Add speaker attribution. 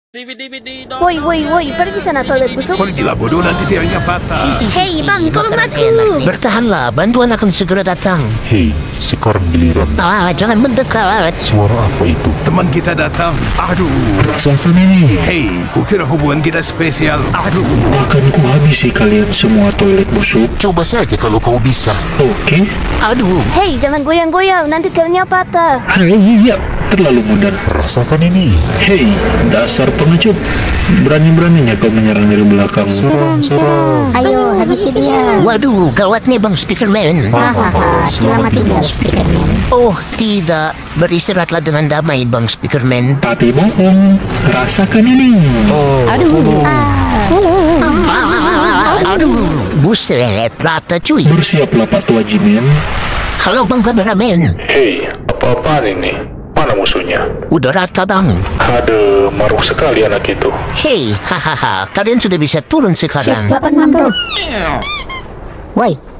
Speaker 1: Woi, woi, woi, pergi sana toilet busuk.
Speaker 2: Pergilah bodoh, nanti tiangnya patah.
Speaker 1: Hei bang, tolong aku.
Speaker 3: Bertahanlah, bantuan akan segera datang.
Speaker 4: Hei, sekarang giliran.
Speaker 3: Jangan mendekat.
Speaker 4: Suara apa itu?
Speaker 2: Teman kita datang. Aduh.
Speaker 4: Rasakan ini.
Speaker 2: Hei, kukira hubungan kita spesial. Aduh.
Speaker 4: Akan kuhabisi kalian semua toilet busuk.
Speaker 3: Coba saja kalau kau bisa.
Speaker 4: Oke.
Speaker 3: Aduh.
Speaker 1: Hei, jangan goyang-goyang, nanti tiangnya patah.
Speaker 4: Iya, terlalu mudah. Rasakan ini. Hei, dasar pengecut. Berani-beraninya kau menyerang dari belakang.
Speaker 1: Serang. Ayo, habisi dia.
Speaker 3: Waduh, gawat nih Bang Speakerman.
Speaker 1: Hahaha, selamat tinggal Speakerman.
Speaker 3: Oh, tidak. Beristirahatlah dengan damai, Bang Speakerman.
Speaker 4: Tapi bohong. Rasakan ini.
Speaker 3: Aduh, buset, rata cuy.
Speaker 4: Bersiaplah Pak Tua Jimin.
Speaker 3: Halo Bang Kameramen.
Speaker 4: Hei, apa-apaan ini? Mana musuhnya?
Speaker 3: Udah rata Bang.
Speaker 4: Aduh, maruk sekali anak itu.
Speaker 3: Hei, hahaha, kalian sudah bisa turun sekarang.
Speaker 1: Siap, 86 bro. Woi,